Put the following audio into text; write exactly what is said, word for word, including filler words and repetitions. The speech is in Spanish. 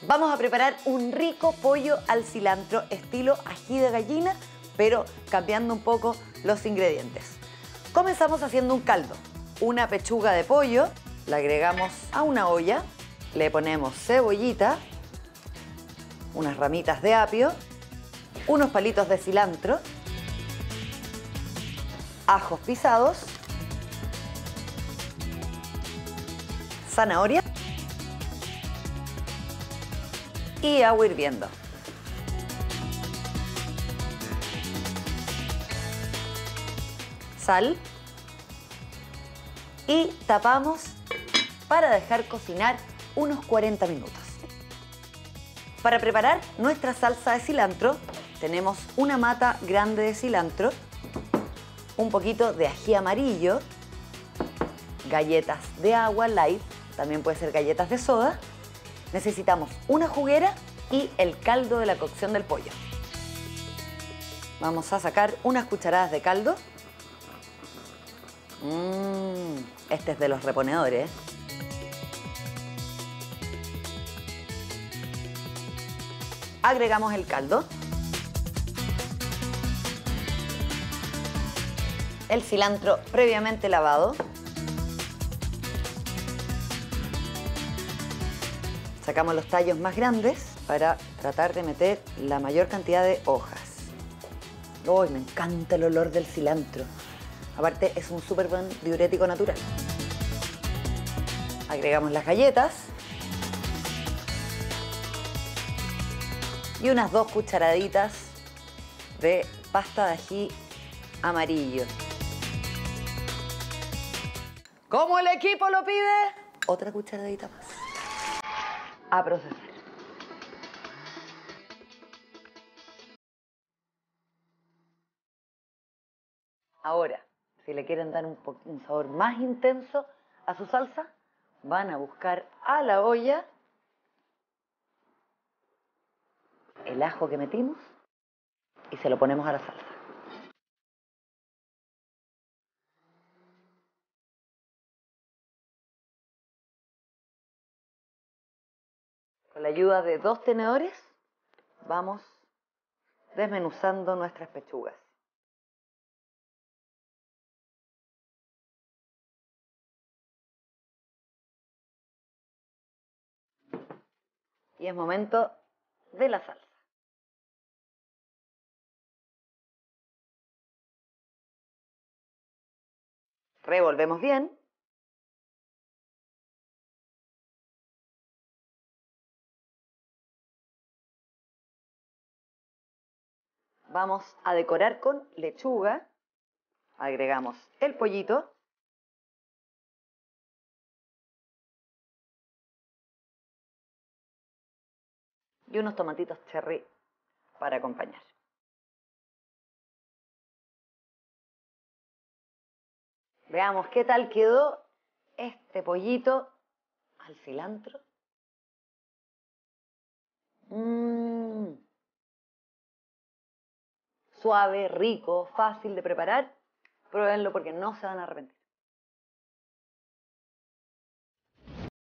Vamos a preparar un rico pollo al cilantro estilo ají de gallina, pero cambiando un poco los ingredientes. Comenzamos haciendo un caldo. Una pechuga de pollo, la agregamos a una olla, le ponemos cebollita, unas ramitas de apio, unos palitos de cilantro, ajos pisados, zanahoria y agua hirviendo. Sal y tapamos para dejar cocinar unos cuarenta minutos. Para preparar nuestra salsa de cilantro tenemos una mata grande de cilantro, un poquito de ají amarillo, galletas de agua light, también puede ser galletas de soda. Necesitamos una juguera y el caldo de la cocción del pollo. Vamos a sacar unas cucharadas de caldo. Mmm, este es de los reponedores. Agregamos el caldo. El cilantro previamente lavado. Sacamos los tallos más grandes para tratar de meter la mayor cantidad de hojas. ¡Uy, me encanta el olor del cilantro! Aparte, es un súper buen diurético natural. Agregamos las galletas. Y unas dos cucharaditas de pasta de ají amarillo. Como el equipo lo pide, otra cucharadita más. A procesar. Ahora, si le quieren dar un, un sabor más intenso a su salsa, van a buscar a la olla el ajo que metimos y se lo ponemos a la salsa. Con la ayuda de dos tenedores vamos desmenuzando nuestras pechugas. Y es momento de la salsa. Revolvemos bien. Vamos a decorar con lechuga. Agregamos el pollito. Y unos tomatitos cherry para acompañar. Veamos qué tal quedó este pollito al cilantro. Mmm. Suave, rico, fácil de preparar. Pruébenlo porque no se van a arrepentir.